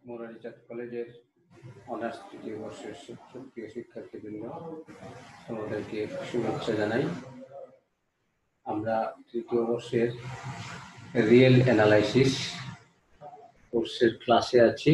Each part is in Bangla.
মোরারিচাঁদ কলেজের অনার্স তৃতীয় বর্ষের প্রিয় শিক্ষার্থীবৃন্দ, তোমাদেরকে শুভেচ্ছা জানাই। আমরা তৃতীয় বর্ষের রিয়েল অ্যানালাইসিস কোর্সের ক্লাসে আছি।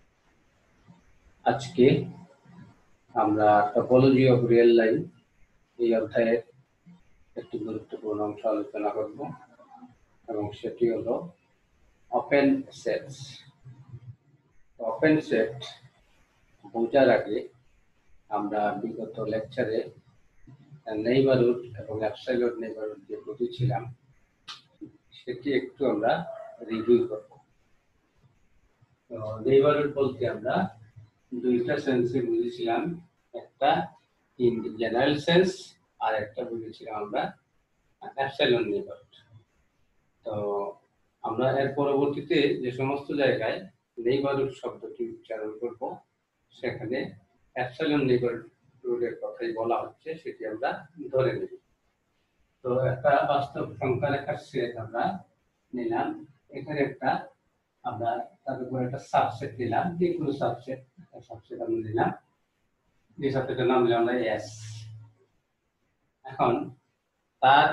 আজকে আমরা টপোলজি অফ রিয়েল লাইন এই অধ্যায়ের একটি গুরুত্বপূর্ণ অংশ আলোচনা করব এবং সেটি হলো ওপেন সেটস। ওপেন সেট বোঝার আগে আমরা বিগত লেকচারে নেইবারহুড এবং অ্যাবসলিউট নেইবারহুড যে বুঝেছিলাম সেটি একটু আমরা রিভিউ করব। তো নেইবারহুড বলতে আমরা দুইটা সেন্সে বুঝেছিলাম, একটা ইন জেনারেল সেন্স আর একটা বুঝেছিলাম আমরা অ্যাবসলিউট নেইবারহুড। তো আমরা এর পরবর্তীতে যে সমস্ত জায়গায় নেইবারহুড শব্দটি উচ্চারণ করব সেখানে অ্যাবসলিউট নেইবারহুডের কথাই বলা হচ্ছে, সেটি আমরা ধরে নেব। তো একটা বাস্তব সংখ্যা রেখার সেট আমরা নিলাম, এখানে একটা আমরা তার উপর একটা সাবসেট নিলাম, যে কোনো সাবসেট আমরা নিলাম, যে সাবসেটের নাম দিলাম আমরা এস। এখন তার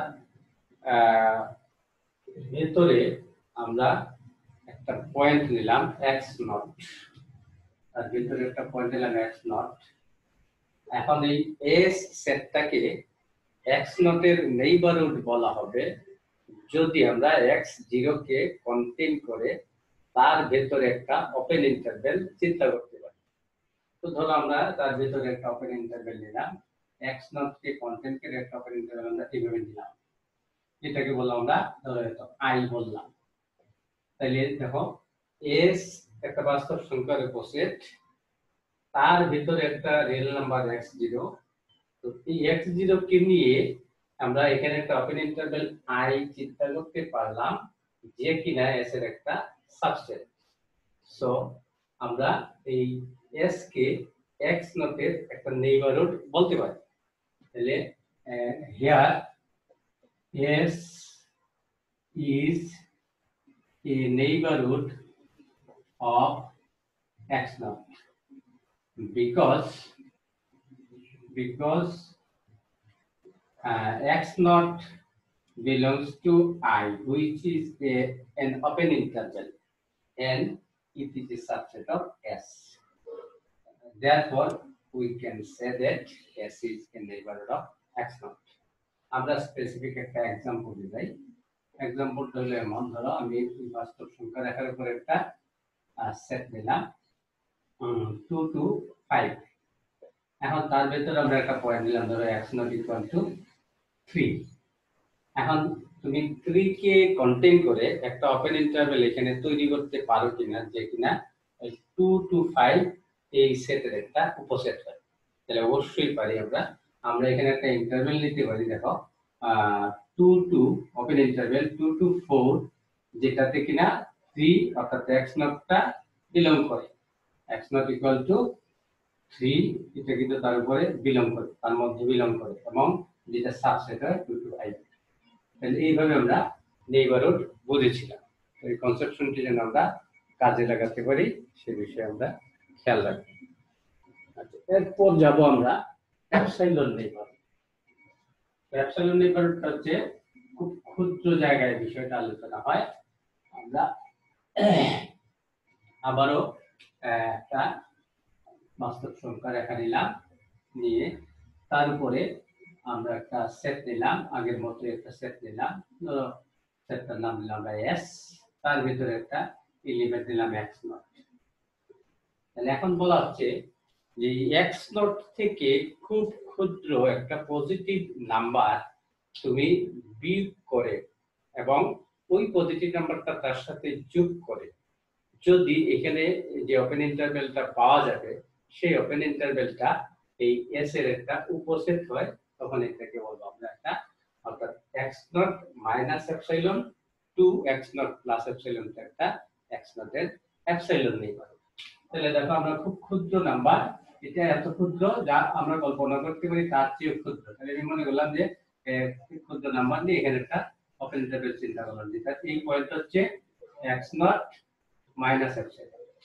ভেতরে আমরা একটা পয়েন্ট নিলাম এক্স নট, তার ভিতরে একটা পয়েন্ট নিলাম এক্স নট। এখন এই এস সেটটাকে এক্স নটের নেইবারহুড বলা হবে যদি আমরা এক্স জিরোকে কন্টেইন করে তার ভেতরে একটা ওপেন ইন্টারভ্যাল চিন্তা করতে পারি। তো ধরো আমরা তার ভেতরে একটা ওপেন ইন্টারভ্যাল নিলাম, এক্স নটকে কন্টেইন করে একটা ওপেন ইন্টারভ্যাল আমরা এইভাবে নিলাম, এটাকে বললাম আমরা ধরো আই বললাম। তাহলে দেখো এস একটা বাস্তব সংখ্যার উপসেট, তার ভিতরে একটা রিয়েল নাম্বার এক্স জিরো। তো এই এক্স জিরো কে নিয়ে আমরা এখানে একটা ওপেন ইন্টারভ্যাল আই চিন্তা করতে পারলাম, যে কিনা এস এর একটা সাবসেট। সো আমরা এই এস কে এক্স নটের একটা নেইবারহুড বলতে পারি। তাহলে here S is a neighborhood of x naught because x naught belongs to I, which is an open interval, and it is a subset of S. Therefore, we can say that S is a neighborhood of x naught. আমরা স্পেসিফিক একটা এক্সাম্পল দিই। এক্সাম্পলটা হলো এমন, ধরো আমি বাস্তব সংখ্যা রেখার উপর একটা সেট নিলাম 2 to 5। এখন তার ভেতরে আমরা একটা পয়েন্ট নিলাম, ধরো x not equal to 3। এখন তুমি 3 কে কন্টেইন করে একটা ওপেন ইন্টারভ্যাল এখানে তৈরি করতে পারো কিনা, যে কিনা 2 to 5 এই সেটের একটা উপসেট হয়। তাহলে অবশ্যই পারি আমরা এখানে একটা ইন্টারভ্যাল নিতে পারি। দেখো 2 to ওপেন ইন্টারভ্যাল 2 to 4, যেটাতে কিনা 3 অর্থাৎ x নটটা বিলং করে, x not equal to 3 এটা কিন্তু তার উপরে বিলং করে, তার মধ্যে বিলং করে, এবং যেটা সাবসেট হয় 2 to 5। তাহলে এইভাবে আমরা নেইবারহুড বুঝেছিলাম। এই কনসেপশনটি যেন আমরা কাজে লাগাতে পারি সে বিষয়ে আমরা খেয়াল রাখবো। আচ্ছা, এরপর যাব আমরা অ্যাবসলিউট নেইবারহুড। অ্যাবসলিউট নেইবারহুডটা হচ্ছে খুব ক্ষুদ্র জায়গায় বিষয়টা আলোচনা হয়। আমরা আবারও একটা বাস্তব সংখ্যা রেখা নিলাম, নিয়ে তার উপরে আমরা একটা সেট নিলাম, আগের মতো একটা সেট নিলাম, সেটটার নাম দিলাম আমরা এস, তার ভিতরে একটা এলিমেন্ট দিলাম এক্স নট। তাহলে এখন বলা হচ্ছে যে এক্স নট থেকে খুব ক্ষুদ্র একটা পজিটিভ নাম্বার তুমি বিয়োগ করে এবং ওই পজিটিভ নাম্বারটা তার সাথে যোগ করে যদি এখানে যে ওপেন ইন্টারভ্যালটা পাওয়া যাবে সেই ওপেন ইন্টারভ্যালটা এই এস এর একটা উপসেট হয়, তখন এটাকে বলবো আমরা একটা, অর্থাৎ x naught minus epsilon to x naught plus epsilon একটা এক্স নটের এপসাইলন নেইবারহুড। তাহলে দেখো আমরা খুব ক্ষুদ্র নাম্বার, এটা এত ক্ষুদ্র যা আমরা কল্পনা করতে পারি তার চেয়ে ক্ষুদ্র। তাহলে আমি মনে করলাম যে ক্ষুদ্র নাম্বার নিয়ে এখানে একটা ওপেন ইন্টারভ্যাল চিন্তা করলাম, যেটা এই পয়েন্ট হচ্ছে এক্স নট মাইনাস এপসাইলন।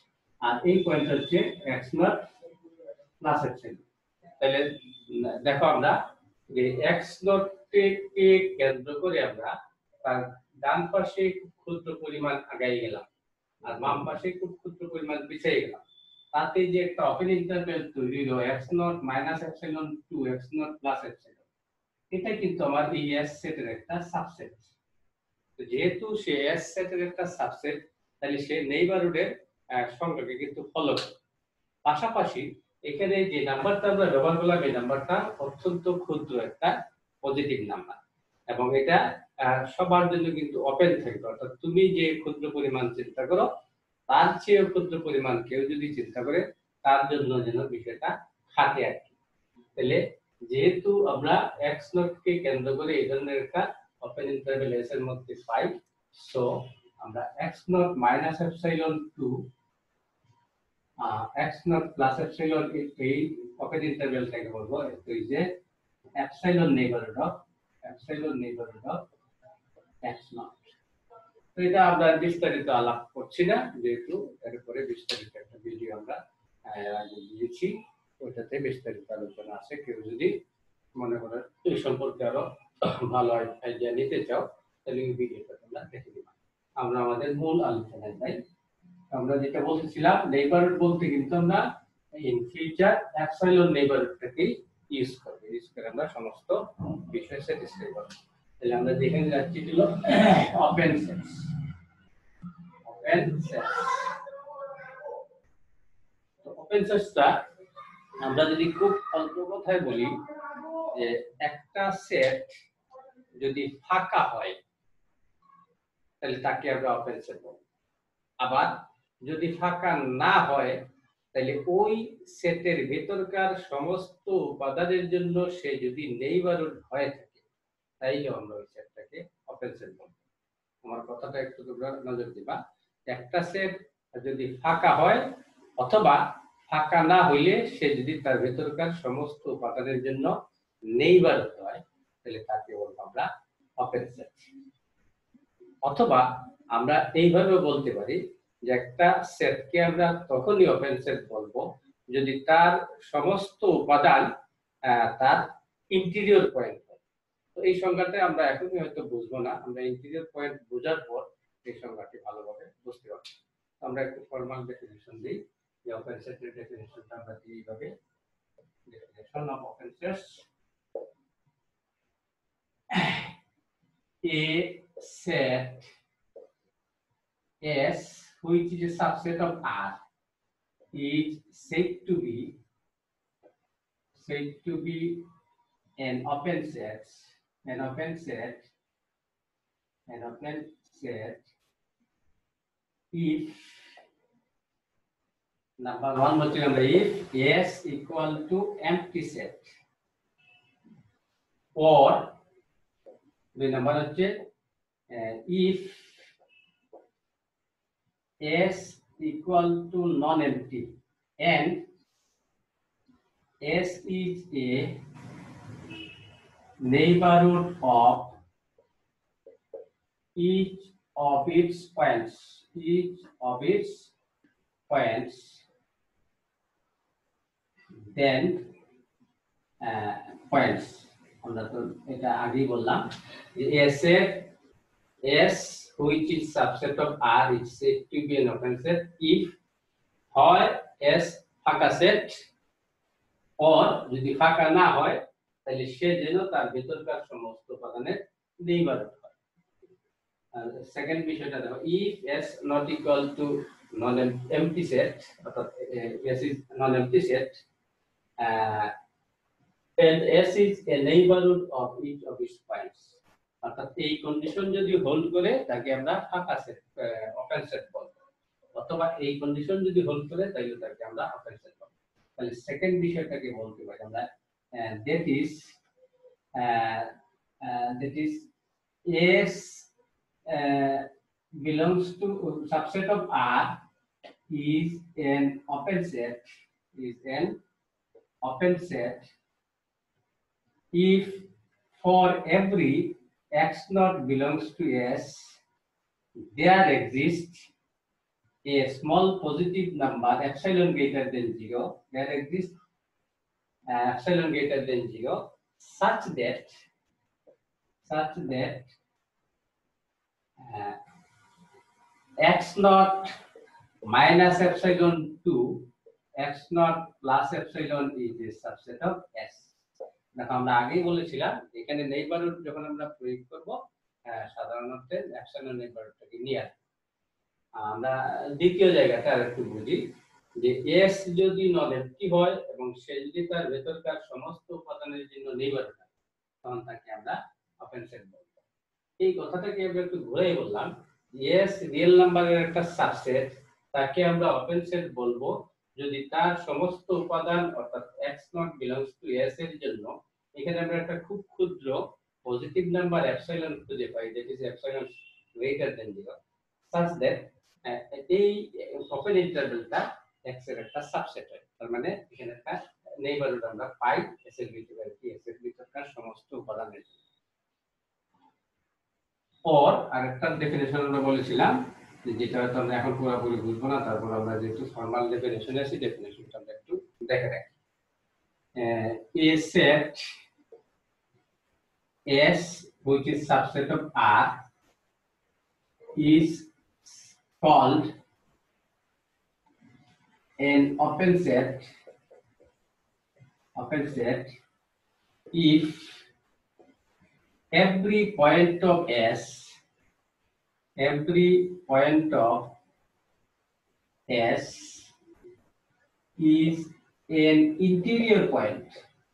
আর এই পয়েন্ট হচ্ছে x নট প্লাস এপসাইলন। তাহলে দেখো আমরা যে x নট কে কেন্দ্র করে আমরা তার ডান পাশে খুব ক্ষুদ্র পরিমাণ আগাই গেলাম আর বাম পাশে খুব ক্ষুদ্র পরিমাণ পিছিয়ে গেলাম, তাতে যে একটা ওপেন ইন্টারভ্যাল তৈরি হলো x naught minus epsilon to x naught plus epsilon, এটা কিন্তু আমার এই S সেটের একটা সাবসেট। তো যেহেতু সে S সেটের একটা সাবসেট, তাহলে সে নেইবারহুডের সংখ্যাকে কিন্তু ফলো করে। পাশাপাশি এখানে যে নাম্বারটা আমরা ব্যবহার করলাম এই নাম্বারটা অত্যন্ত ক্ষুদ্র একটা পজিটিভ নাম্বার এবং এটা সবার জন্য কিন্তু ওপেন থাকবে, অর্থাৎ তুমি যে ক্ষুদ্র পরিমাণ চিন্তা করো তার চেয়ে ক্ষুদ্র পরিমাণ কেউ যদি চিন্তা করে তার জন্য যেন বিষয়টা খাটে আর কি। তাহলে যেহেতু আমরা x নট কে কেন্দ্র করে এই ধরনের একটা ওপেন ইন্টারভ্যাল s এর মধ্যে পাই, সো আমরা x naught minus epsilon to x naught plus epsilon এই ওপেন ইন্টারভ্যালটাকে বলবো এই যে epsilon neighbourhood of x naught. তো এটা আমরা বিস্তারিত আলাপ করছি না, যেহেতু এরপরে বিস্তারিত একটা ভিডিও আমরা আগে দিয়েছি, ওইটাতে বিস্তারিত আলোচনা আছে। কেউ যদি মনে করেন এই সম্পর্কে আরো ভালো আইডিয়া নিতে চাও তাহলে এই ভিডিওটা তোমরা দেখে নিবা। আমরা আমাদের মূল আলোচনায় যাই। আমরা যেটা বলতেছিলাম নেইবারহুড বলতে কিন্তু আমরা ইন ফিউচার এপসাইলন নেইবারহুডটাকে ইউজ করে আমরা সমস্ত বিষয় স্যাটিসফাই করব। তাহলে আমরা যেখানে যাচ্ছি হলো ওপেন সেটস। তো ওপেন সেটসটা আমরা যদি খুব অল্প কথায় বলি যে একটা সেট যদি ফাঁকা হয় তাহলে তাকে আমরা ওপেন সেট বলবো, আবার যদি ফাঁকা না হয় তাহলে ওই সেটের ভেতরকার সমস্ত উপাদানের জন্য সে যদি নেইবারহুড হয়ে থাকে তাইলে আমরা ওই সেটটাকে ওপেন সেট বলবো। আমার কথাটা একটু তোমরা নজর দিবা, একটা সেট যদি ফাঁকা হয় অথবা ফাঁকা না হইলে সে যদি তার ভেতরকার সমস্ত উপাদানের জন্য নেইবারহুড হয় তাহলে তাকে বলবো আমরা ওপেন সেট। অথবা আমরা এইভাবে বলতে পারি যে একটা সেটকে আমরা তখনই ওপেন সেট বলবো যদি তার সমস্ত উপাদান তার ইন্টেরিয়র পয়েন্ট হয়। তো এই সংজ্ঞাটা আমরা এখনই হয়তো বুঝবো না, আমরা ইন্টেরিয়র পয়েন্ট বোঝার পর এই সংজ্ঞাটি ভালোভাবে বুঝতে পারবো। আমরা একটু ফর্মাল ডেফিনিশন দিই যে ওপেন সেটের ডেফিনিশনটা আমরা এইভাবে definition of open sets. A set S which is a subset of R is said to be an open set if number one if S equal to empty set or the number if S equal to non-empty and S is a neighborhood of each of its points then points আমরা তো এটা আগেই বললাম যে S which is subset of R is said to be an open set if হয় S ফাঁকা সেট or যদি ফাঁকা না হয় তাহলে সে যেন তার ভেতরকার সমস্ত উপাদানের নেইবারহুড হয়। আর সেকেন্ড বিষয়টা দেখো if S not equal to non-empty set অর্থাৎ S is non-empty set and S is a neighborhood of each of its points অর্থাৎ এই কন্ডিশন যদি হোল্ড করে তাকে আমরা ফাঁকা সেট ওপেন সেট বলবো, অথবা এই কন্ডিশন যদি হোল্ড করে তাহলে তাকে আমরা ওপেন সেট বলবো। তাহলে সেকেন্ড বিষয়টাকে বলতে পারি আমরা that is S belongs to subset of R is an open set if for every x naught belongs to S there exists a small positive number epsilon greater than 0, there exists epsilon greater than 0 such that x naught minus epsilon 2 x naught plus epsilon is a subset of S. দেখো আমরা আগেই বলেছিলাম এখানে নেইবারহুড যখন আমরা প্রয়োগ করব সাধারণত epsilon নেইবারহুডটাকে নিয়ে আসবে। আমরা দ্বিতীয় জায়গাটা আরেকটু বুঝি যে S যদি নন এমপ্টি হয় এবং সে যদি তার ভেতরকার সমস্ত উপাদানের জন্য নেইবারহুড হয় তখন তাকে আমরা ওপেন সেট বলবো। এই কথাটাকে আমরা একটু ঘুরেই বললাম S রিয়েল নাম্বারের একটা সাবসেট, তাকে আমরা ওপেন সেট বলবো যদি তার সমস্ত উপাদান অর্থাৎ x naught belongs to S এর জন্য এখানে আমরা একটা খুব ক্ষুদ্র পজিটিভ নাম্বার এপসাইলন খুঁজে পাই, that is epsilon greater than 0 such that এই ওপেন ইন্টারভ্যালটা x এর একটা সাবসেট হয়। তার মানে এখানে একটা নেইবারহুড আমরা পাই S এর ভিতরে কি S এর ভিতরকার সমস্ত উপাদানের। और আরেকটা ডেফিনিশন আমরা বলেছিলাম যেটা তো আমরা এখন পুরোপুরি বুঝবো না, তারপর আমরা যেহেতু ফর্মাল ডেফিনিশন আছে ডেফিনিশনটা আমরা একটু দেখে রাখি। A set S which is subset of R is called an open set if every point of S is an interior point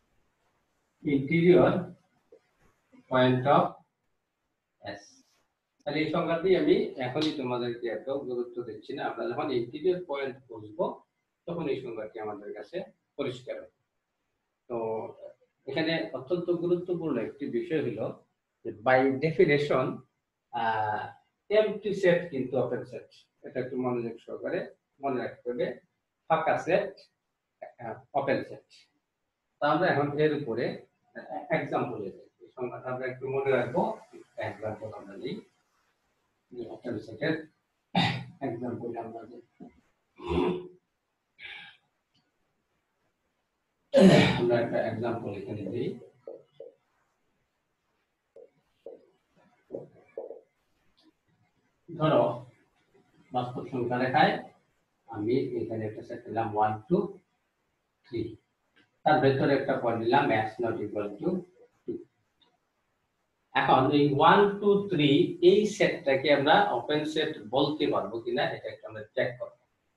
of S. তাহলে এই সংজ্ঞাটি আমি এখনই তোমাদেরকে এত গুরুত্ব দিচ্ছি না, আমরা যখন ইন্টিরিয়র পয়েন্ট বুঝবো তখন এই সংজ্ঞাটি আমাদের কাছে পরিষ্কার হবে। তো এখানে অত্যন্ত গুরুত্বপূর্ণ একটি বিষয় হলো যে বাই ডেফিনেশন এমটি সেট কিন্তু ওপেন সেট, এটা একটু মনোযোগ সহকারে মনে রাখতে হবে। ফাঁকা সেট ওপেন সেট। তো আমরা এখন এর উপরে এক্সাম্পল এই সংজ্ঞাটা আমরা একটু মনে রাখবো। এক্সাম্পল আমরা নিই, ওপেন সেটের এক্সাম্পল আমরা নিই। আমরা একটা এক্সাম্পল এখানে দিই। ধরো বাস্তব সংখ্যা রেখায় আমি এখানে একটা সেট দিলাম 1 2 3, তার ভেতরে একটা পয়েন্ট দিলাম x not equal to 2। এখন এই 1 2 3 এই সেটটাকে আমরা ওপেন সেট বলতে পারবো কিনা এটা একটু আমরা চেক করব।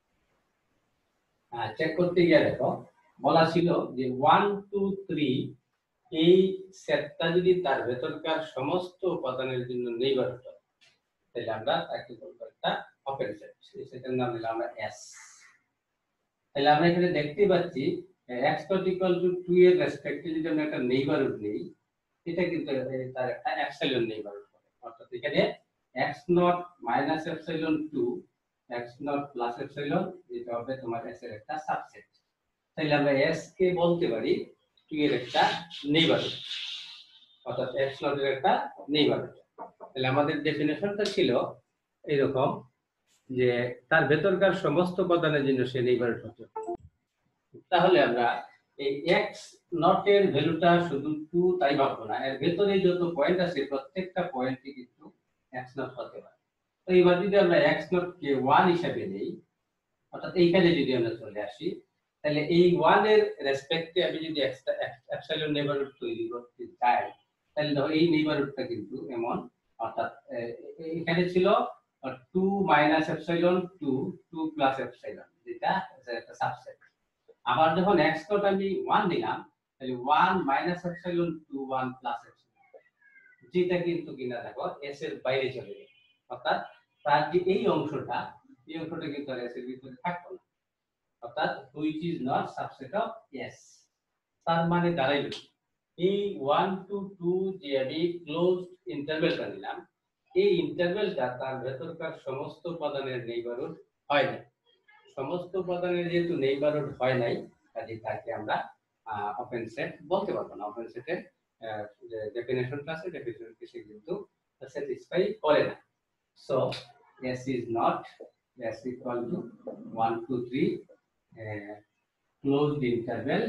চেক করতে গিয়ে দেখো বলা ছিল যে 1 2 3 এই সেটটা যদি তার ভেতরকার সমস্ত উপাদানের জন্য নেইবারহুড হয় তাহলে আমরা তাকে বলবো একটা ওপেন সেট। সেই সেটের নাম দিলাম আমরা S। তাহলে আমরা এখানে দেখতে পাচ্ছি x not equal to 2 এর রেসপেক্টে যদি আমরা একটা নেইবারহুড নেই এটা কিন্তু তার একটা এপসাইলন নেইবারহুড হবে, অর্থাৎ এখানে x not minus epsilon 2 x not plus epsilon এটা হবে তোমার S এর একটা সাবসেট। তাহলে আমরা S কে বলতে পারি 2 এর একটা নেইবারহুড, অর্থাৎ x not এর একটা নেইবারহুড। তাহলে আমাদের ডেফিনিশনটা ছিল এরকম যে তার ভেতরকার সমস্ত উপাদানের জন্য সে নেইবারহুড হতে। তাহলে আমরা এই x নট এর ভ্যালুটা শুধু 2 তাই ভাববো না, এর ভেতরে যত পয়েন্ট আছে প্রত্যেকটা পয়েন্টই কিন্তু x নট হতে পারে। তো এবার যদি আমরা x নট কে 1 হিসেবে নেই, অর্থাৎ এইখানে যদি আমরা চলে আসি তাহলে এই 1 এর রেসপেক্টে আমি যদি এপসাইলন নেইবারহুড তৈরি করতে চাই তাহলে ধরো এই নেইবারহুডটা কিন্তু এমন, অর্থাৎ এখানে ছিল 2 মাইনাস এপসাইলন 2 2 প্লাস এপসাইলন যেটা একটা সাবসেট। আবার যখন x নট আমি 1 দিলাম তাহলে 1 মাইনাস এপসাইলন 2 1 প্লাস এপসাইলন যেটা কিন্তু কিনা দেখো s এর বাইরে চলে যাবে, অর্থাৎ তার যে এই অংশটা কিন্তু আর s এর ভিতরে থাকবে না, অর্থাৎ which is not subset of S। তার মানে দাঁড়াইলো এই 1 to 2 যে আমি ক্লোজড ইন্টারভ্যালটা নিলাম এই ইন্টারভ্যালটা তার ভেতরকার সমস্ত উপাদানের নেইবারহুড হয় না। সমস্ত উপাদানের যেহেতু নেইবারহুড হয় নাই কাজে তাকে আমরা ওপেন সেট বলতে পারবো না। ওপেন সেটের যে ডেফিনিশনটা আছে ডেফিনিশনকে সে কিন্তু স্যাটিসফাই করে না। So S is not s equal to 1 2 3 closed interval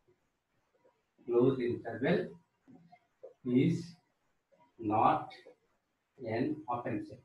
is not an open set.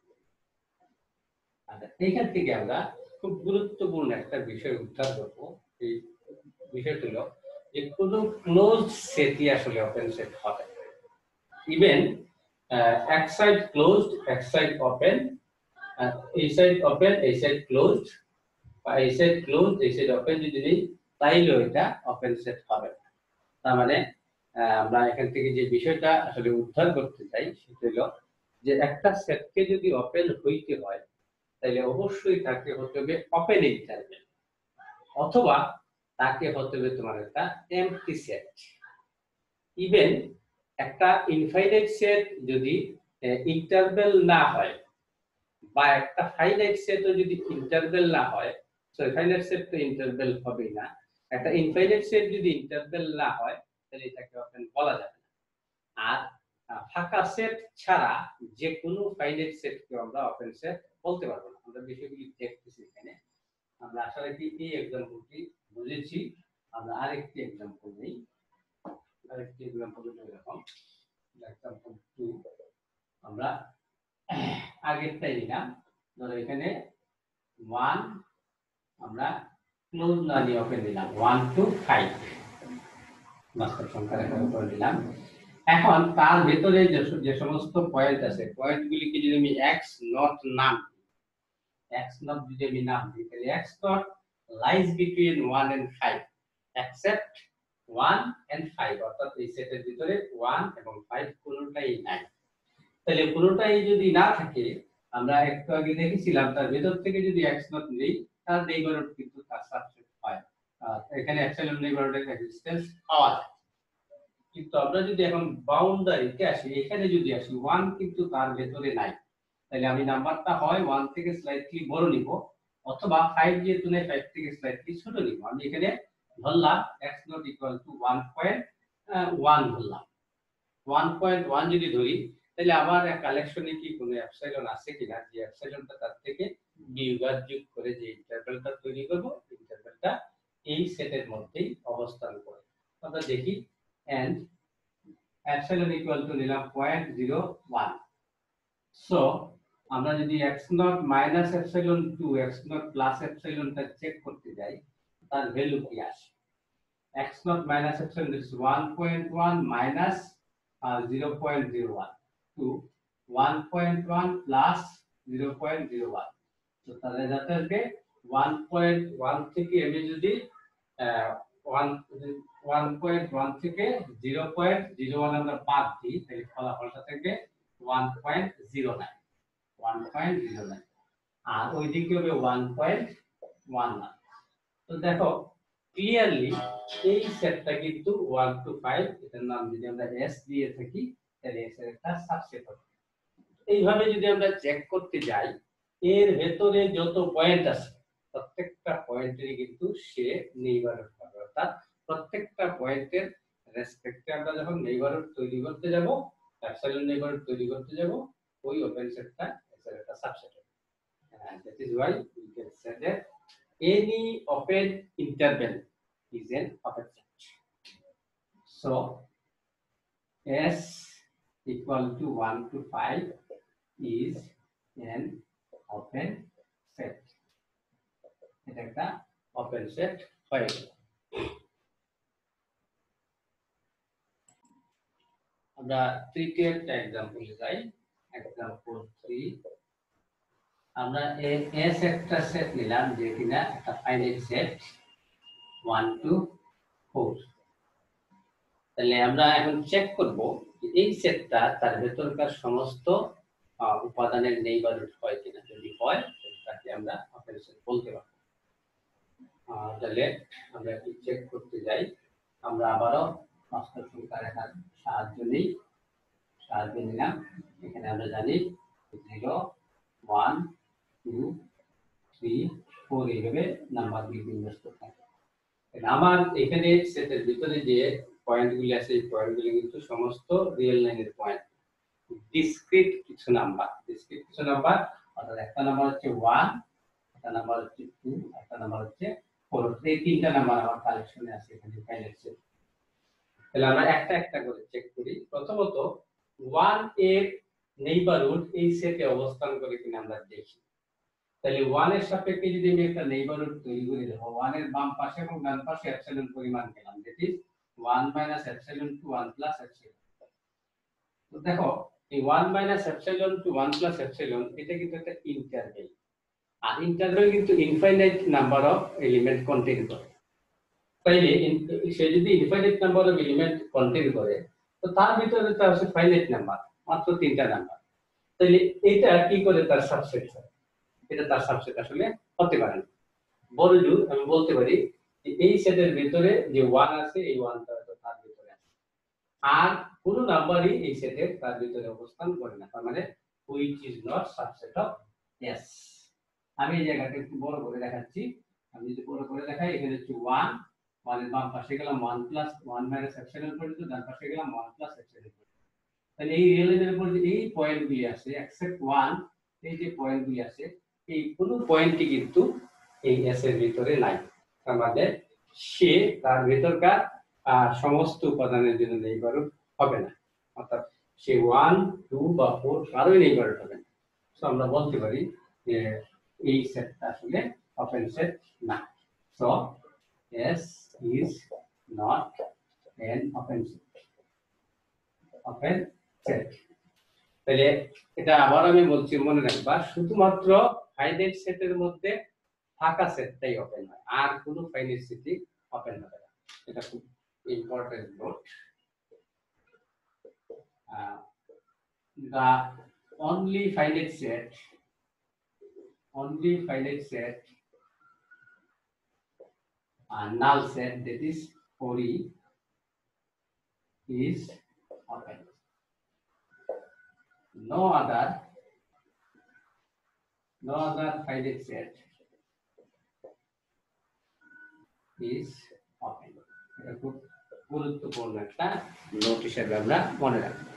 আচ্ছা, এইখান থেকে আমরা খুব গুরুত্বপূর্ণ একটা বিষয় উদ্ধার করব। এই বিষয়টি হলো যে কোনো ক্লোজ সেটই আসলে ওপেন সেট হবে। ইভেন এক সাইড ক্লোজড, এক সাইড ওপেন, এই সাইড ওপেন, এই সাইড ক্লোজড, বা এই সাইড ক্লোজড, এই সাইড ওপেন যদি নেই, তাইলেও এটা ওপেন সেট হবে। তার মানে আমরা এখান থেকে যে বিষয়টা আসলে উদ্ধার করতে চাই সেটা হলো যে একটা সেটকে যদি ওপেন হইতে হয় তাহলে অবশ্যই তাকে হতে হবে ওপেন ইন্টারভেল, অথবা তাকে হতে হবে তোমার একটা এমটি সেট। ইভেন একটা ইনফাইনাইট সেট যদি ইন্টারভেল না হয়, বা একটা ফাইনাইট সেটও যদি ইন্টারভেল না হয়, সো ফাইনাইট সেট তো ইন্টারভেল হবেই না, একটা ইনফাইনাইট সেট যদি ইন্টারভেল না হয় তাহলে এটাকে ওপেন বলা যাবে না। আর ফাঁকা সেট ছাড়া যে কোনো ফাইনাইট সেটকে আমরা ওপেন সেট বলতে পারবো না। আমরা বিষয়গুলি দেখতেছি এখানে। আমরা আশা রাখি এই এক্সাম্পলটি বুঝেছি। আমরা আরেকটি এক্সাম্পল নেই। আরেকটি এক্সাম্পল হলো এরকম, এক্সাম্পল 2 আমরা আগেরটাই নিলাম। ধরো এখানে 1 আমরা ক্লোজ না দিয়ে ওপেন দিলাম, 1 to 5 বাস্তব সংখ্যা রেখার উপর দিলাম। এখন তার ভেতরে যে সমস্ত পয়েন্ট আছে, পয়েন্টগুলিকে যদি আমি x নট নাম যদি আমি নাম দিই, তাহলে x naught lies between 1 and 5 except 1 and 5, অর্থাৎ এই সেটের ভিতরে 1 এবং 5 কোনোটাই নাই। তাহলে কোনোটাই যদি না থাকে, আমরা একটু আগে দেখেছিলাম তার ভেতর থেকে যদি x নট নেই, তার নেইবারহুড কিন্তু তার সাবসেট হয়। এখানে এপসাইলন নেইবারহুডের এক্সিস্টেন্স পাওয়া যায়। কিন্তু আমরা যদি এখন বাউন্ডারিতে আসি, এখানে যদি আসি 1 কিন্তু তার ভেতরে নাই, তাহলে আমি নাম্বারটা হয় 1 থেকে স্লাইটলি বড় নিব, অথবা 5 যেহেতু নেই 5 থেকে স্লাইটলি ছোট নিব। আমি এখানে ধরলাম x নট ইকুয়াল টু 1.1 ধরলাম। 1.1 যদি ধরি, তাহলে আমার কালেকশনে কি কোনো এপসাইলন আছে কিনা, যে এপসাইলনটা তার থেকে বিয়োগ করে যে ইন্টারভ্যালটা তৈরি করব, ইন্টারভ্যালটা এই সেটের মধ্যেই অবস্থান করে। আমরা দেখি and epsilon equal to নিলাম 0.01। সো আমরা যদি x naught minus epsilon 2 x naught plus epsilon টা চেক করতে যাই, তার ভ্যালু কি আসে? x naught minus epsilon is 1.1 minus 0.01 to 1.1 plus 0.01। তো তাহলে যাতে আসবে 1.1 থেকে আমি যদি 1.1 থেকে 0.01 আমরা বাদ দিই, তাহলে ফলাফলটা থেকে 1.09। আর ওই দিকে হবে 1.11। তো দেখো ক্লিয়ারলি এই সেটটা কিন্তু 1 to 5, এটার নাম যদি আমরা s দিয়ে থাকি, তাহলে s এর একটা সাবসেট হবে। এইভাবে যদি আমরা চেক করতে যাই, এর ভেতরে যত পয়েন্ট আছে প্রত্যেকটা পয়েন্টেরই কিন্তু সে নেইবারহুড হবে। অর্থাৎ প্রত্যেকটা পয়েন্টের রেসপেক্টে আমরা যখন নেইবারহুড তৈরি করতে যাব, এপসাইলন নেইবারহুড তৈরি করতে যাব, ওই ওপেন সেটটা এর একটা সাবসেট হবে। And that is why we can say that any open interval is an open set. So S equal to 1 to 5 is an open set. এটা একটা ওপেন সেট হয়ে গেল। আমরা তৃতীয় একটা एग्जांपल যাই, एग्जांपल 3। আমরা এস একটা সেট নিলাম যে কিনা একটা ফাইনাইট সেট 1 to 4। তাহলে আমরা এখন চেক করব যে এই সেটটা তার ভেতরকার সমস্ত উপাদানের নেইবারহুড হয় কিনা। যদি হয় তাহলে আমরা ওপেন সেট বলতে পারবো। তাহলে আমরা একটু চেক করতে যাই। আমরা আবারও বাস্তব সংখ্যা রেখার সাহায্য নিলাম। এখানে আমরা জানি 0 1 2 3 4 এইভাবে নাম্বারগুলি বিন্যস্ত থাকে। আমার এখানে সেটের ভিতরে যে পয়েন্টগুলি আছে, এই পয়েন্টগুলি কিন্তু সমস্ত রিয়েল লাইনের পয়েন্ট, ডিসক্রিট কিছু নাম্বার। অর্থাৎ একটা নাম্বার হচ্ছে 1, একটা নাম্বার হচ্ছে 2, একটা নাম্বার হচ্ছে 4। এই তিনটা নাম্বার আমার কালেকশনে আছে এখানে ফাইনাইট সেট। তাহলে আমরা একটা একটা করে চেক করি। প্রথমত 1 এর নেইবারহুড এই সেটে অবস্থান করে কিনা আমরা দেখি। তাহলে 1 এর সাপেক্ষে যদি আমি একটা নেইবারহুড তৈরি করি, দেখো 1 এর বাম পাশে এবং ডান পাশে এপসিলন পরিমাণ পেলাম, that is 1 minus epsilon to 1 plus epsilon. তো দেখো এই 1 minus epsilon to 1 plus epsilon এটা কিন্তু একটা ইন্টারভ্যাল, আর ইন্টারভ্যাল কিন্তু infinite number of element contain করে। তাইলে সে যদি infinite number of element contain করে, তো তার ভিতরে তো আছে ফাইনাইট নাম্বার, মাত্র 3টা নাম্বার। তাইলে এটা কি করে তার সাবসেট হয়? এটা তার সাবসেট আসলে হতে পারে না। বললু আমি বলতে পারি যে এই সেটের ভিতরে যে 1 আছে, এই 1টা তার ভিতরে আছে, আর কোনো নাম্বারই এই সেটের তার ভিতরে অবস্থান করে না, তার মানে which is not subset of S। আমি এই জায়গাটা একটু বড় করে দেখাচ্ছি। আমি যদি বড় করে দেখাই, এখানে হচ্ছে 1, 1 এর বাম পাশে গেলাম 1 প্লাস 1 মাইনাস এপসিলন পর্যন্ত, ডান পাশে গেলাম 1 প্লাস এপসিলন পর্যন্ত। তাহলে এই রিলেশনের উপর যে এই পয়েন্টগুলি আছে এক্সেপ্ট 1, এই যে পয়েন্টগুলি আছে, এই কোনো পয়েন্টই কিন্তু এই এস এর ভিতরে নাই। তার মানে সে তার ভিতরকার সমস্ত উপাদানের জন্য নেইবারহুড হবে না, অর্থাৎ সে 1, 2 বা 4 কারোই নেইবারহুড হবে না। সো আমরা বলতে পারি যে এই সেটটা আসলে ওপেন সেট না। So S is not an open set। Open set. তাহলে এটা আবার আমি বলছি, মনে রাখবা, শুধুমাত্র ফাইনাইট সেটের মধ্যে থাকা সেটটাই ওপেন হয়, আর কোনো ফাইনাইট সেটই ওপেন হবে না। এটা খুব important note. The only finite set null set, that is 4E, is open. No other finite set is open. এটা খুব গুরুত্বপূর্ণ একটা নোট হিসেবে আমরা মনে রাখবো।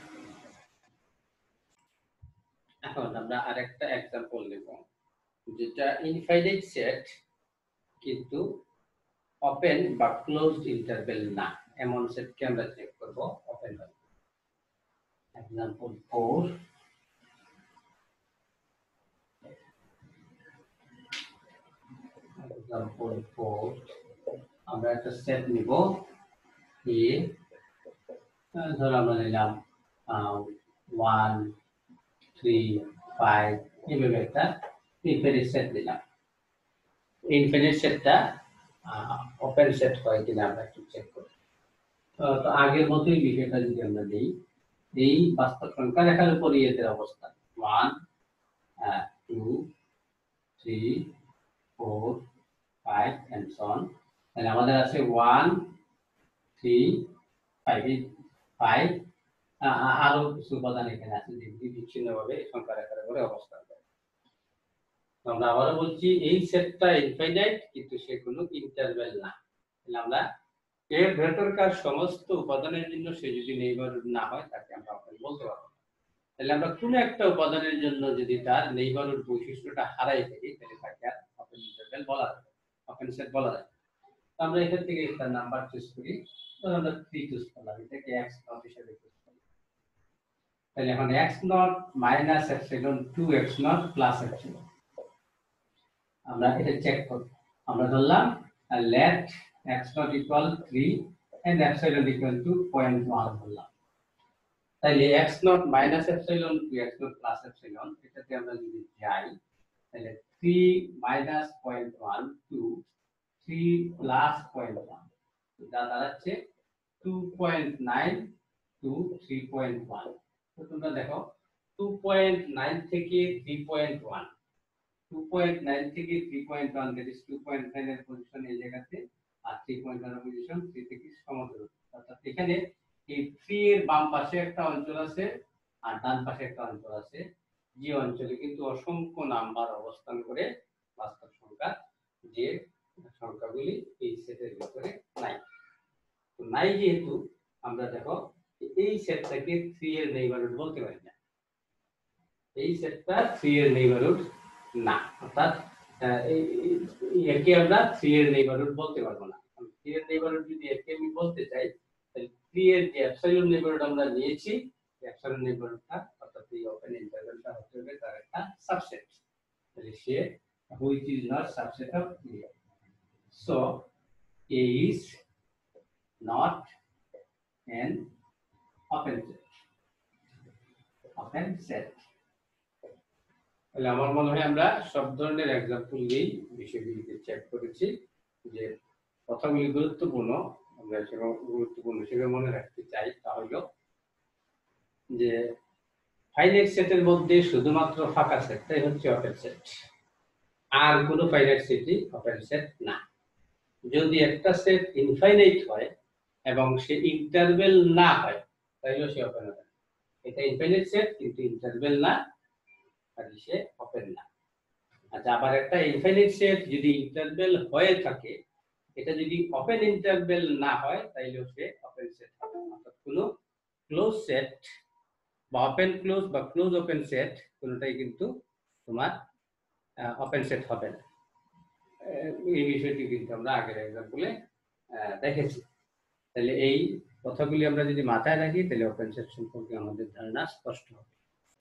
এখন আমরা আরেকটা एग्जांपल নেব, যেটা ইনফাইনাইট সেট কিন্তু ওপেন বা ক্লোজড ইন্টারভ্যাল না, এমন সেটকে আমরা চেক করব ওপেন হবে। एग्जांपल 4, আমরা একটা সেট নিব এ, ধর আমরা নিলাম 1, 3, 5, এইভাবে একটা ইনফিনিট সেট দিলাম। ইনফিনিট সেটটা ওপেন সেট হয় কিনা আমরা একটু চেক করি। তো আগের মতোই বিষয়টা যদি আমরা দিই, এই বাস্তব সংখ্যা রেখার উপর এদের অবস্থান 1, 2, 3, 4, 5 and so on। তাহলে আমাদের আছে 1, 3, 5 আরো কিছু উপাদান এখানে আছে যেগুলি বিচ্ছিন্নভাবে সংখ্যা রেখার উপরে অবস্থান করে। আমরা আবারও বলছি, এই সেটটা ইনফাইনাইট কিন্তু সে কোনো ইন্টারভ্যাল না। তাহলে আমরা এর ভেতরকার সমস্ত উপাদানের জন্য সে যদি নেইবারহুড না হয়, তাকে আমরা ওপেন বলতে পারবো না। তাহলে আমরা কোনো একটা উপাদানের জন্য যদি তার নেইবারহুড বৈশিষ্ট্যটা হারাই ফেলি, তাহলে তাকে আর ওপেন ইন্টারভ্যাল বলা যায়, ওপেন সেট বলা যায়। তো আমরা এখান থেকে একটা নাম্বার চুজ করি, ধরুন আমরা 3 চুজ করলাম, এটাকে x নট হিসেবে চুজ করি। তাহলে এখন x naught minus epsilon to x naught plus epsilon, আমরা এটা চেক করব। আমরা ধরলাম let x not equal 3 and epsilon equal to 0.1 ধরলাম। তাহলে x not minus epsilon to x not plus epsilon, এটাতে আমরা যদি যাই, তাহলে 3 minus 0.1 to 3 plus 0.1, যা দাঁড়াচ্ছে 2.9 to 3.1। তো তোমরা দেখো 2.9 থেকে 3.1, 2.9 থেকে 3.1, that is 2.9 এর পজিশন এই জায়গাতে, আর 3.1 এর পজিশন 3 থেকে সমান্তরাল। অর্থাৎ এখানে এই 3 এর বাম পাশে একটা অঞ্চল আছে আর ডান পাশে একটা অঞ্চল আছে, যে অঞ্চলে কিন্তু অসংখ্য নাম্বার অবস্থান করে বাস্তব সংখ্যা, যে সংখ্যাগুলি এই সেটের ভিতরে নাই। তো নাই যেহেতু আমরা দেখো এই সেটটাকে 3 এর নেইবারহুড বলতে পারি না, এই সেটটা 3 এর নেইবারহুড না, অর্থাৎ একে আমরা 3 এর নেইবারহুড বলতে পারবো না। 3 এর নেইবারহুড যদি একে আমি বলতে চাই, তাহলে 3 এর যে অ্যাবসলিউট নেইবারহুড আমরা নিয়েছি, অ্যাবসলিউট নেইবারহুডটা অর্থাৎ এই ওপেন ইন্টারভ্যালটা হতে হবে তার একটা সাবসেট। তাহলে সে which is not subset of 3. So A is not an open set. Open set. তাহলে আমার মনে হয় আমরা সব ধরনের एग्जांपल নিয়ে বিষয়গুলিকে চেক করেছি, যে কথাগুলি গুরুত্বপূর্ণ, আমরা সেটা গুরুত্বপূর্ণ হিসেবে মনে রাখতে চাই। তা হলো যে ফাইনাইট সেটের মধ্যে শুধুমাত্র ফাঁকা সেটটাই হচ্ছে ওপেন সেট, আর কোনো ফাইনাইট সেটই ওপেন সেট না। যদি একটা সেট ইনফাইনাইট হয় এবং সে ইন্টারভেল না হয়, তাহলে সে ওপেন হবে। এটা ইনফাইনাইট সেট কিন্তু ইন্টারভেল না, তাহলে সে ওপেন না। আচ্ছা, আবার একটা ইনফাইনাইট সেট যদি ইন্টারভেল হয়ে থাকে, এটা যদি ওপেন ইন্টারভেল না হয়, তাহলে সে ওপেন সেট হবে। অর্থাৎ কোনো ক্লোজ সেট বা ওপেন ক্লোজ বা ক্লোজ ওপেন সেট কোনোটাই কিন্তু তোমার ওপেন সেট হবে না। এই বিষয়টি কিন্তু আমরা আগের এক্সাম্পলে দেখেছি। তাহলে এই কথাগুলি আমরা যদি মাথায় রাখি, তাহলে ওপেন সেট সম্পর্কে আমাদের ধারণা স্পষ্ট হবে।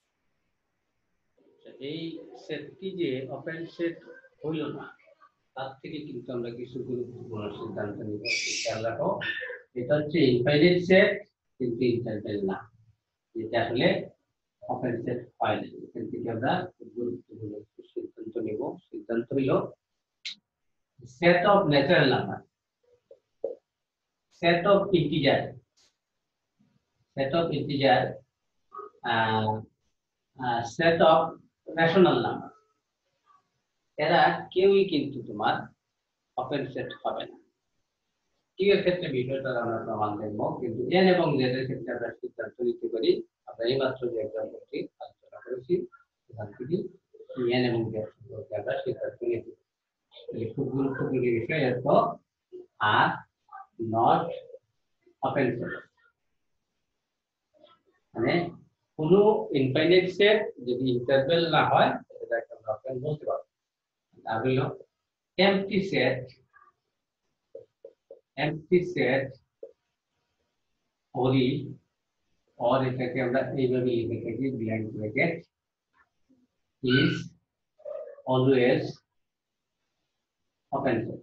এই সেটটি যে ওপেন সেট হইল না, তার থেকে কিন্তু আমরা কিছু গুরুত্বপূর্ণ সিদ্ধান্ত নিব। খেয়াল রাখো, এটা হচ্ছে ইনফাইনাইট সেট কিন্তু ইন্টারভেল না, যেটা আসলে ওপেন সেট হয় না। এখান থেকে আমরা গুরুত্বপূর্ণ সিদ্ধান্ত নিব। সিদ্ধান্ত হইল set of natural number, set of integer, set of integer, set of rational number, এরা কেউই কিন্তু তোমার ওপেন সেট হবে না। কি এর ক্ষেত্রে বিষয়টা আমরা প্রমাণ দেখব, কিন্তু n এবং z এর ক্ষেত্রে আমরা সিদ্ধান্ত নিতে পারি। আমরা এই মাত্র যে এক্সাম্পলটি আলোচনা করেছি, সেখান থেকে n এবং z সম্পর্কে আমরা সিদ্ধান্ত নিতে পারি। খুব গুরুত্বপূর্ণ বিষয় এত আর নট ওপেন সেট, মানে কোনো ইনফাইনাইট সেট যদি ইন্টারভেল না হয়, এটাকে আমরা ওপেন বলতে পারবো। আর হলো এমটি সেট, এমটি সেট ওরি, और এটাকে আমরা এইভাবে লিখে থাকি blank bracket is always open set.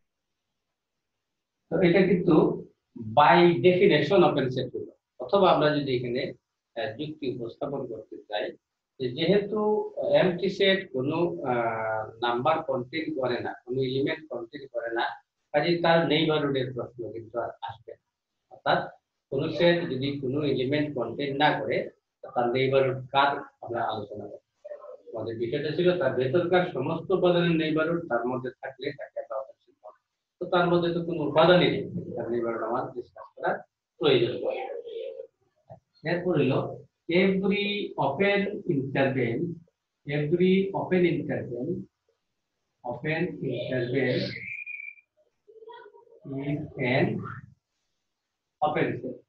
তো এটা কিন্তু বাই ডেফিনেশন ওপেন সেট হলো। অথবা আমরা যদি এখানে যুক্তি উপস্থাপন করতে চাই, যেহেতু এমটি সেট কোনো নাম্বার কন্টেইন করে না, কোনো এলিমেন্ট কন্টেইন করে না, কাজে তার নেইবারহুডের প্রশ্ন কিন্তু আর আসবে না। অর্থাৎ কোন সেট যদি কোনো এলিমেন্ট কন্টেইন না করে, তার নেইবারহুড কার আমরা আলোচনা করব। আমাদের বিষয়টা ছিল তার ভেতরকার সমস্ত উপাদানের নেইবারহুড তার মধ্যে থাকলে তাকে আমরা ওপেন সেট বলবো। তো তার মধ্যে তো কোনো উপাদানই নেই, তার নেইবারহুড আমাদের ডিসকাস করার প্রয়োজন পড়ে। এরপর হলো every open interval, every open interval is an open set.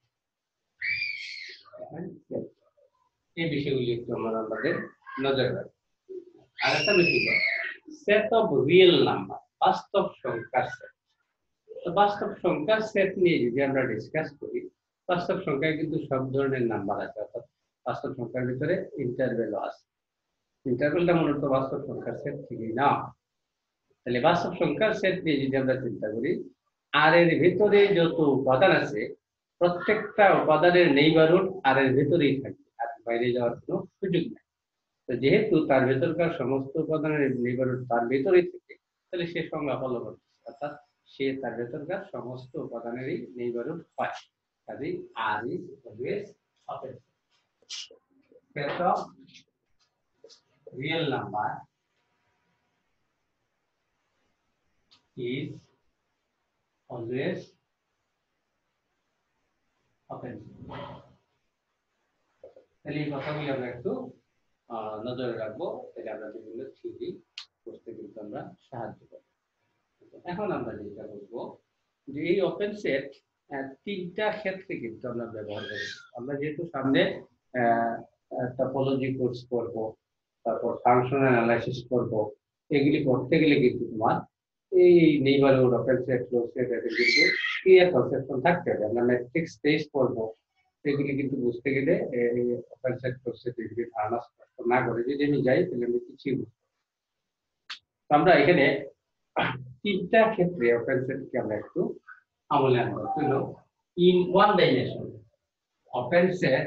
এই বিষয়গুলি একটু আমাদের নজর রাখবো। আর একটা বিষয়, সেট অফ রিয়েল নাম্বার, বাস্তব সংখ্যার সেট। তো বাস্তব সংখ্যার সেট নিয়ে যদি আমরা ডিসকাস করি, বাস্তব সংখ্যায় কিন্তু সব ধরনের নাম্বার আছে। অর্থাৎ বাস্তব সংখ্যার ভিতরে ইন্টারভেলও আছে। ইন্টারভেলটা মূলত বাস্তব সংখ্যার সেট থেকেই না। তাহলে বাস্তব সংখ্যার সেট নিয়ে যদি আমরা চিন্তা করি, আর এর ভিতরে যত উপাদান আছে, প্রত্যেকটা উপাদানের নেইবারহুড আর এর ভিতরেই থাকে, আর বাইরে যাওয়ার কোনো সুযোগ নেই। তো যেহেতু তার ভেতরকার সমস্ত উপাদানের নেইবারহুড তার ভেতরেই থাকে, তাহলে সে সংজ্ঞা ফলো করতেছে, অর্থাৎ সে তার ভেতরকার সমস্ত উপাদানেরই নেইবারহুড পায়। কাজেই R is always open. Set of real number is always open. তাহলে এই কথাগুলো আমরা একটু নজরে রাখবো, তাহলে আমরা বিভিন্ন থিওরি করতে কিন্তু আমরা সাহায্য করব। এখন আমরা যেটা বলবো যে এই ওপেন সেট তিনটা ক্ষেত্রে কিন্তু আমরা ব্যবহার করি। আমরা যেহেতু সামনে টপোলজি কোর্স করব, তারপর ফাংশনাল অ্যানালাইসিস করব, এগুলি করতে গেলে কিন্তু তোমার এই neighbourhood, open set, close set এদের কিন্তু ক্লিয়ার কনসেপশন থাকতে হবে। আমরা ম্যাট্রিক্স টেস্ট করবো, সেগুলি কিন্তু বুঝতে গেলে এই ওপেন সেট, ক্লোজ সেট এগুলি ধারণা স্পষ্ট না করে যদি আমি যাই তাহলে আমি কিছুই বুঝতে পারবো। আমরা এখানে তিনটা ক্ষেত্রে ওপেন সেটকে আমরা একটু আমলে আনবো। হলো in one dimension, open set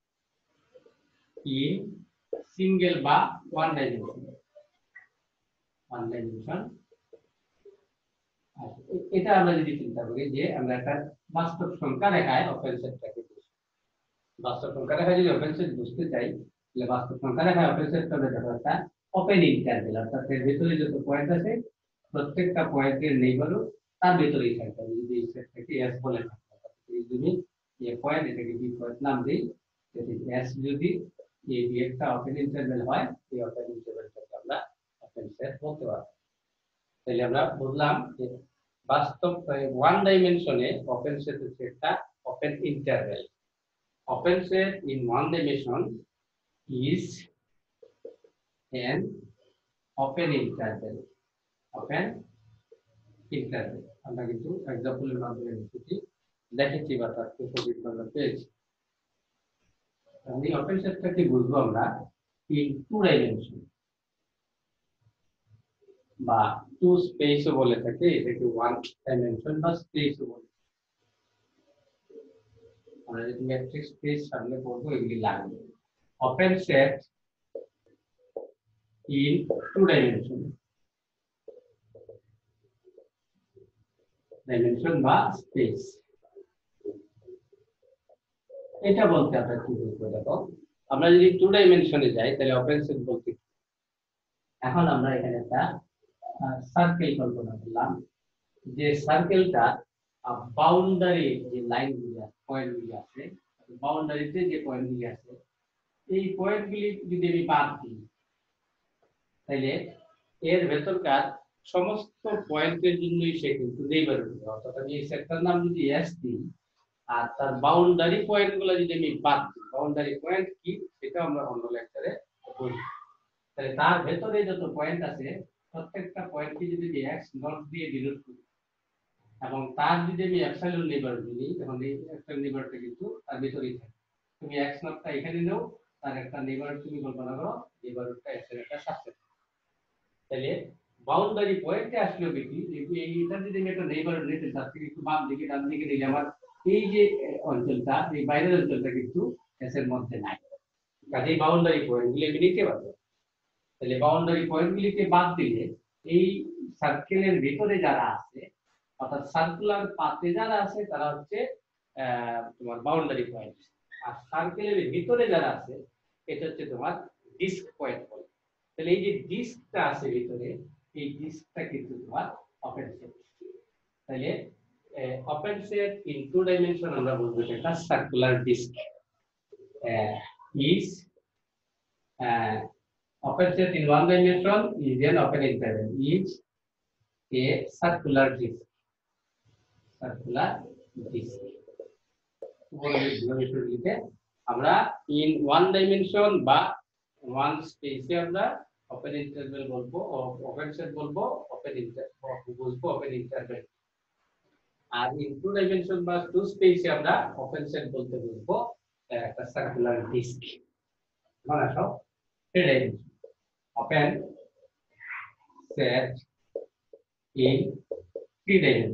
in single বা ওয়ান ডাইমেনশন। ওয়ান ডাইমেনশন এটা আমরা যদি চিন্তা করি যে আমরা একটা বাস্তব সংখ্যা রেখায় ওপেন সেটটাকে বুঝি। বাস্তব সংখ্যা রেখায় যদি ওপেন সেট বুঝতে চাই তাহলে বাস্তব সংখ্যা রেখায় ওপেন সেট করলে দেখো একটা ওপেন ইন্টারভ্যাল, অর্থাৎ এর ভিতরে যত পয়েন্ট আছে প্রত্যেকটা পয়েন্টের নেইবারহুড তার ভিতরেই থাকবে। যদি এই সেটটাকে এস বলে থাকি, এই যদি এই পয়েন্ট এটাকে বি পয়েন্ট নাম দিই, যদি এস যদি এই বি একটা ওপেন ইন্টারভ্যাল হয়, এই ওপেন ইন্টারভ্যালটাকে আমরা ওপেন সেট বলতে পারি। তাহলে আমরা বুঝলাম যে বাস্তব ওয়ান ডাইমেনশনে ওপেন সেট হচ্ছে একটা open interval. Open set in one dimension is an open interval. Open interval আমরা কিন্তু এক্সাম্পলের মাধ্যমে দেখেছি বা তার ছবি আমরা পেয়েছি। আমি ওপেন সেটটাকে বুঝবো আমরা ইন টু ডাইমেনশন বা টু স্পেসও বলে থাকে, এটাকে ওয়ান ডাইমেনশন বা স্পেসও বলে। আমরা যদি ম্যাট্রিক্স স্পেস সামনে পড়বো এগুলি লাগবে। Open set in two dimension, dimension বা স্পেস, এটা বলতে আমরা কি বুঝবো? দেখো আমরা যদি টু ডাইমেনশনে যাই তাহলে ওপেন সেট বলতে, এখন আমরা এখানে একটা সার্কেল কল্পনা করলাম, যে সার্কেলটা বাউন্ডারি যে লাইনগুলি আছে, পয়েন্টগুলি আছে, বাউন্ডারিতে যে পয়েন্টগুলি আছে, এই পয়েন্টগুলি যদি আমি বাদ দিই তাহলে এর ভেতরকার সমস্ত পয়েন্টের জন্যই সে কিন্তু নেইবারহুড। অর্থাৎ আমি এই সেটটার নাম যদি এস দিই আর তার বাউন্ডারি পয়েন্টগুলো যদি আমি বাদ দিই, বাউন্ডারি পয়েন্ট কি সেটা আমরা অন্য লেকচারে বলি। তাহলে তার ভেতরে যত পয়েন্ট আছে প্রত্যেকটা পয়েন্টকে যদি আমি এক্স নট দিয়ে ডিনোট করি এবং তার যদি আমি এপসাইলন নেইবারহুড নিই, তখন এই এপসাইলন নেইবারহুডটা কিন্তু তার ভেতরেই থাকে। তুমি এক্স নটটা এখানে নাও, তার একটা নেইবারহুড তুমি কল্পনা করো, নেইবারহুডটা এক্স এর একটা সাবসেট। তাহলে বাউন্ডারি পয়েন্টে আসলে কি এইটা যদি আমি একটা নেইবারহুড নিতে চাচ্ছি, একটু বাম দিকে ডান দিকে নিলে আমার এই যে অঞ্চলটা, এই বাইরের অঞ্চলটা কিন্তু এস এর মধ্যে নাই, কাজেই বাউন্ডারি পয়েন্টগুলি আমি নিতে পারবো। তাহলে বাউন্ডারি পয়েন্টগুলিকে বাদ দিলে এই সার্কেলের ভিতরে যারা আছে, অর্থাৎ সার্কুলার পাথে যারা আছে তারা হচ্ছে তোমার বাউন্ডারি পয়েন্ট, আর সার্কেলের ভিতরে যারা আছে এটা হচ্ছে তোমার ডিস্ক পয়েন্ট বলে। তাহলে এই যে ডিস্কটা আছে ভিতরে, এই ডিস্কটা কিন্তু তোমার ওপেন সেট। তাহলে open set in two dimension আমরা বলবো এটা circular disc is open set in one dimension is an open interval is a circular disk. Circular disk. আমরা in one dimension বা one space এ আমরা open interval বলবো, open set বলবো, open interval বুঝবো, open interval। R in two dimension বা two space এ আমরা open set বলতে বুঝবো একটা সার্কুলার ডিস্ক। মানে সব three dimension open set in three dimension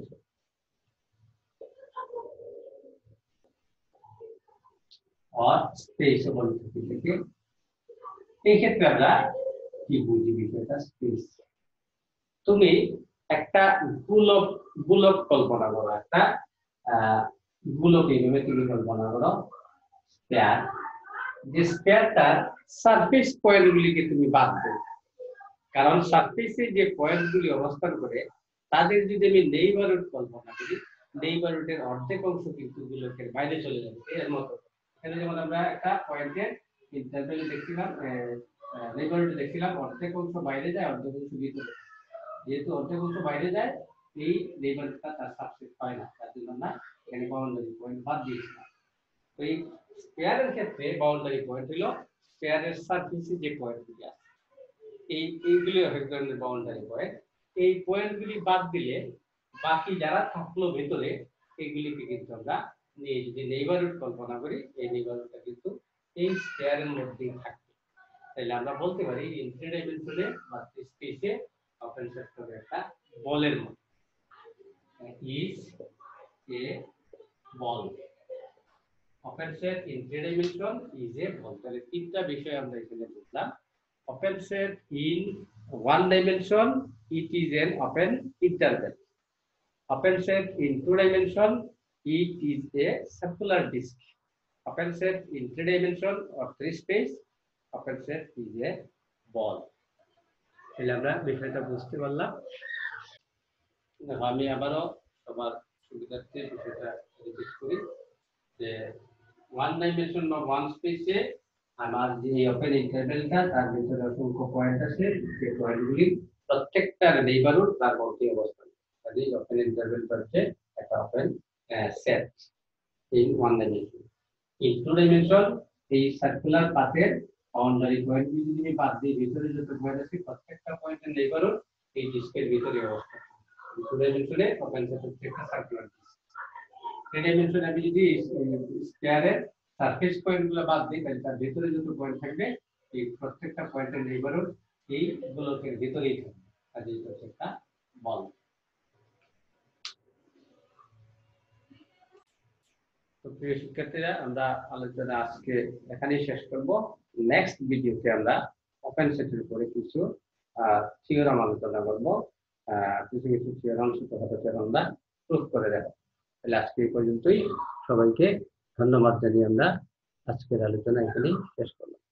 or space বলতে থেকে এই ক্ষেত্রে আমরা কি বুঝি বিষয়টা স্পেস। তুমি একটা গোলক কল্পনা করো, একটা গোলক এইভাবে তুমি কল্পনা করো স্পেয়ার, যে স্পেয়ারটার সারফেস পয়েন্টগুলিকে তুমি বাদ দাও, কারণ সারফেসে যে পয়েন্টগুলি অবস্থান করে তাদের যদি আমি নেইবারহুড কল্পনা করি, নেইবারহুডের অর্ধেক অংশ কিন্তু গোলকের বাইরে চলে যাবে। এর মতো এখানে যেমন আমরা একটা পয়েন্টের ইন্টারভ্যাল দেখছিলাম, নেইবারহুডে দেখছিলাম অর্ধেক অংশ বাইরে যায়, অর্ধেক অংশ ভিতরে। যেহেতু অর্ধেক অংশ বাইরে যায়, এই নেইবারহুডটা তার সাবসেট পায় না, তার জন্য আমরা এখানে বাউন্ডারি পয়েন্ট বাদ দিয়েছিলাম। তো এই স্পেয়ারের ক্ষেত্রে বাউন্ডারি পয়েন্ট হলো স্পেয়ারের সারফেসে যে পয়েন্টগুলি আছে, এইগুলি এক ধরনের বাউন্ডারি পয়েন্ট। এই পয়েন্টগুলি বাদ দিলে বাকি যারা থাকলো ভেতরে এইগুলিকে কিন্তু আমরা যদি নেইবারহুড কল্পনা করি, এই নেইবারহুডটা কিন্তু এই স্কয়ারের মধ্যেই থাকবে। তাহলে আমরা বলতে পারি ইন থ্রি ডাইমেনশনে বা স্পেসে ওপেন সেট হবে একটা বলের মতো, is a ball. Open set in three dimension is a ball. তাহলে তিনটা বিষয় আমরা এখানে বুঝলাম। Open set in one dimension, it is an open interval. Open set in two dimension, it is a circular disk. Open set in three dimension or three space, open set is a ball. তাহলে আমরা বিষয়টা বুঝতে পারলাম। আমি আবারও সবার সুবিধার্থে বিষয়টা রিপিট করি যে ওয়ান ডাইমেনশন বা ওয়ান স্পেসে আমার যে ওপেন ইন্টারভ্যালটা তার ভিতরে অসংখ্য পয়েন্ট আছে, সেই পয়েন্টগুলি প্রত্যেকটার নেইবারহুড তার মধ্যে অবস্থান। কাজেই ওপেন ইন্টারভ্যালটা হচ্ছে একটা open set in one dimension. In two dimension এই সার্কুলার পাথের বাউন্ডারি পয়েন্টগুলি যদি বাদ দিয়ে ভিতরে যত পয়েন্ট আছে প্রত্যেকটা পয়েন্টের নেইবারহুড এই ডিস্কের ভিতরে অবস্থান। টু ডাইমেনশনে ওপেন সেট হচ্ছে একটা সার্কুলার ডিস্ক। থ্রি ডাইমেনশনে আমি যদি স্কয়ারের সারফেস পয়েন্টগুলো বাদ দিই তাহলে তার ভিতরে যত পয়েন্ট থাকবে এই প্রত্যেকটা পয়েন্টের নেইবারহুড এই ব্লকের ভিতরেই থাকবে। কাজে এটা হচ্ছে একটা বল। তো প্রিয় শিক্ষার্থীরা, আমরা আলোচনা আজকে এখানেই শেষ করব। নেক্সট ভিডিওতে আমরা ওপেন সেটের উপরে কিছু থিওরাম আলোচনা করব। কিছু কিছু থিওরাম ছোটখাটো আমরা প্রুফ করে দেব। তাহলে আজকে এই পর্যন্তই। সবাইকে ধন্যবাদ জানিয়ে আমরা আজকের আলোচনা এখানেই শেষ করলাম।